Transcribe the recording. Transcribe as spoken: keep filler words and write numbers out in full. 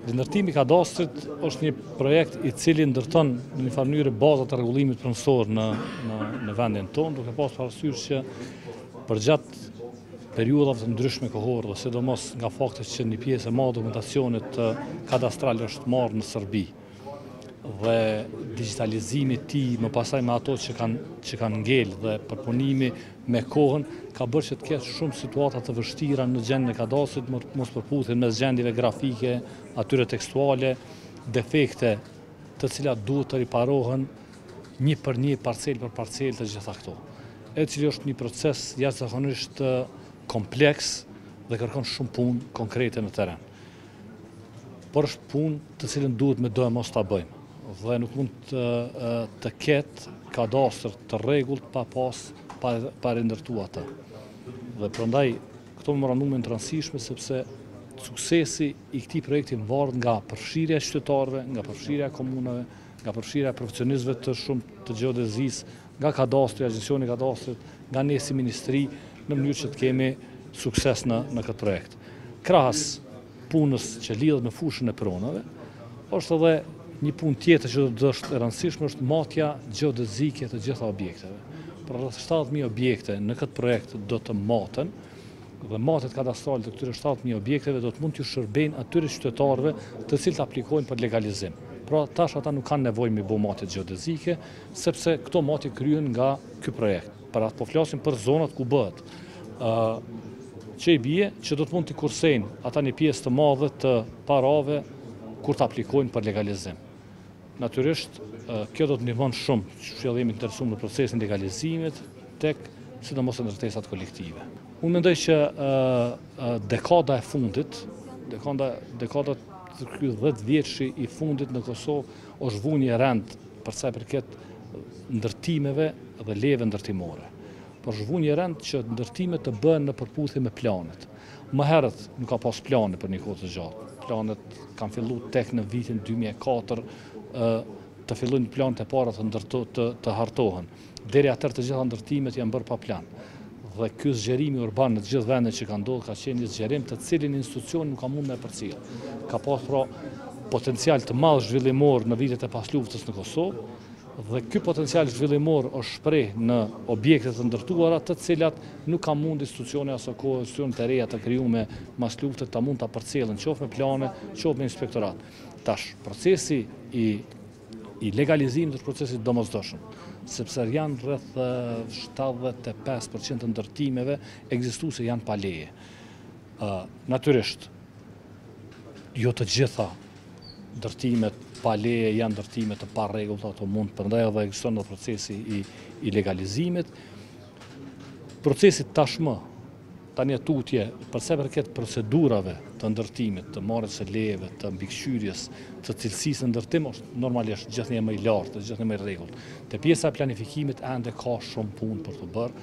Ndërtimi i kadastrit është një projekt i cili ndërton në një farë mënyrë bazat e rregullimit pronësor në, në, në vendin tonë, duke pas parasysh që përgjatë periudhave të ndryshme kohore dhe sidomos nga fakti që një pjesë e madhe e dokumentacionit kadastral është marrë në Serbi dhe digitalizimi i tij më pasaj me ato që kanë që kanë ngel dhe përpunimi me kohën ka bërë që të ketë shumë situata të vështira në gjendjen e kadastrit, mos përputhjen mes gjendjeve grafike, atyre tekstuale, defekte të cilat duhet të riparohen një për një, parcel për parcel të gjitha këto. E cili është një proces jashtëzakonisht kompleks dhe kërkon shumë punë konkrete në terren. Por është punë të cilën duhet me do e mos ta bëjmë dhe nuk mund të, të ketë kadastër të rregullt pa pas pa, pa rindërtu atë. Dhe prandaj këto memorandum janë të rëndësishme sepse suksesi i këtij projekti varet nga përfshirja e qytetarëve, nga përfshirja e komunave, nga përfshirja e profesionistëve të shumë të gjeodezisë, nga kadastri, agjencioni i kadastrit, nga ne si ministri, në mënyrë që të kemi sukses në, në këtë projekt. Krahas punës që lidhet me fushën e pronave, është edhe një punë tjetër që do është e rëndësishme është matja gjeodezike të gjitha objekteve. Për rreth shtatëdhjetë mijë objekte në këtë projekt do të maten dhe matjet kadastrale të këtyre shtatëdhjetë mijë objekteve do të mund t'ju shërbejnë atyre qytetarëve të cilët aplikojnë për legalizim. Pra tash ata nuk kanë nevojë me bëu matje gjeodezike sepse këto matje kryhen nga ky projekt. Për atë po flasim për zonat ku bëhet. Uh, që i bie që do të mund t'i kursejnë ata një pjesë të madhe të parave kur të aplikojnë për legalizim. Natyrisht, kjo do të ndihmon shumë që jemi të interesuar në procesin e legalizimit tek sidomos ndërtesat kolektive. Unë mendoj që uh, dekada e fundit, dekada dekada të ky dhjetë vjeçi i fundit në Kosovë është vënë e rënd për sa i përket ndërtimeve dhe leve ndërtimore. Por është vënë e rënd që ndërtimet të bëhen në përputhje me planet. Më herët nuk ka pas plane për një kohë të gjatë. Planet kanë filluar tek në vitin dy mijë e katër të fillojnë planet e para të, ndërto, të, të hartohen. Deri atëherë të gjitha ndërtimet janë bërë pa plan. Dhe ky zgjerimi urban në të gjithë vendet që ka ndodhur ka qenë një zgjerim të cilin institucioni nuk ka mund me përcjell. Ka pas pra potencial të madh zhvillimor në vitet e pasluftës në Kosovë dhe ky potencial zhvillimor është shpreh në objekte të ndërtuara të cilat nuk ka mund institucioni aso kohë institucione të reja të krijuar mas luftës ta mund ta përcjellin qoftë me plane, qoftë me inspektorat. Tash procesi i i legalizimit është procesi domosdoshëm, sepse janë rreth shtatëdhjetë e pesë përqind të ndërtimeve ekzistuese janë pa leje. Uh, natyrisht, jo të gjitha ndërtimet pa leje janë ndërtime të pa rregullta, ato mund prandaj edhe ekziston edhe procesi i, i legalizimit. Procesi tashmë tani tutje për sa i përket procedurave të ndërtimit, të marrjes së lejeve, të mbikëqyrjes, të cilësisë së ndërtimit është normalisht gjithnjë më i lartë, gjithnjë më i rregullt. Te pjesa e planifikimit ende ka shumë punë për të bërë.